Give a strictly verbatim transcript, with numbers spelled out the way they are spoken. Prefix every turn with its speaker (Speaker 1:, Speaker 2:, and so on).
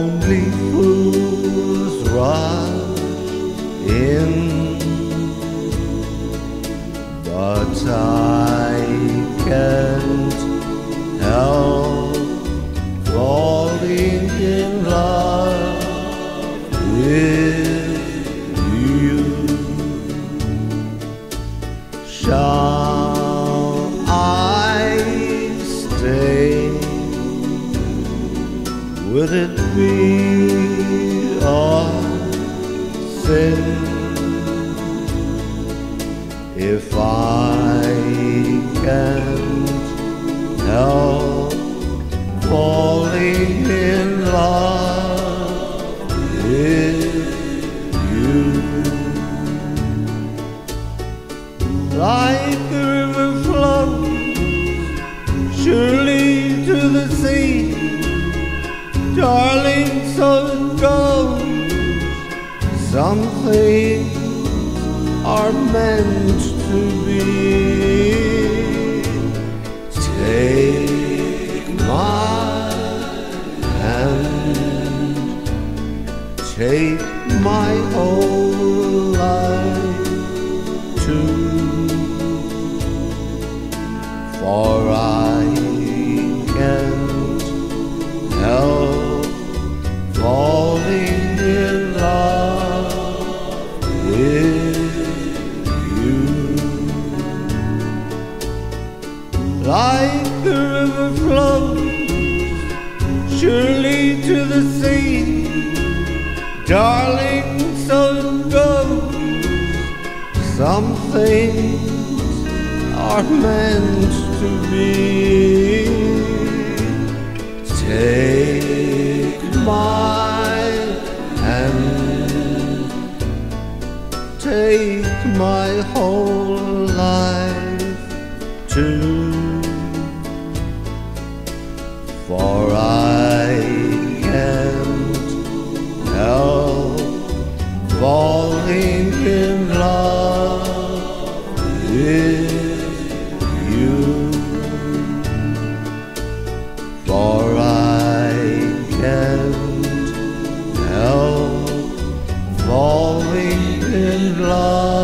Speaker 1: Only fools rush in, but I can't help falling in love with you. Shall I stay? Would it be a sin if I can't help falling in love with you? Like the river flows surely to the sea, darling, so it goes. Some things are meant to be. Take my hand, take my whole life too, for I can't help falling in love with you. Like the river flows surely to the sea, darling, so it goes. Some things are meant to be. Take my hand, take my whole life too, for I can't help falling in love with you, for I can't help falling in love.